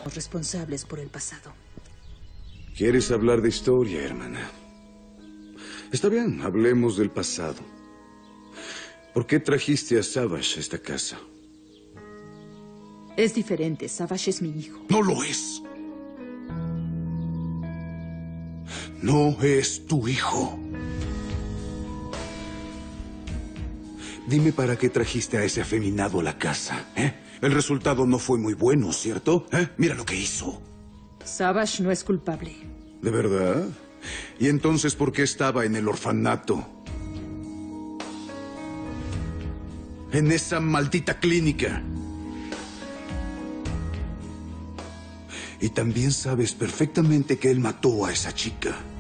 responsables por el pasado. ¿Quieres hablar de historia, hermana? Está bien, hablemos del pasado. ¿Por qué trajiste a Savage a esta casa? Es diferente. Savage es mi hijo. No lo es. No es tu hijo. Dime para qué trajiste a ese afeminado a la casa, ¿eh? El resultado no fue muy bueno, ¿cierto? Mira lo que hizo. Savage no es culpable. ¿De verdad? ¿Y entonces por qué estaba en el orfanato? En esa maldita clínica. Y también sabes perfectamente que él mató a esa chica.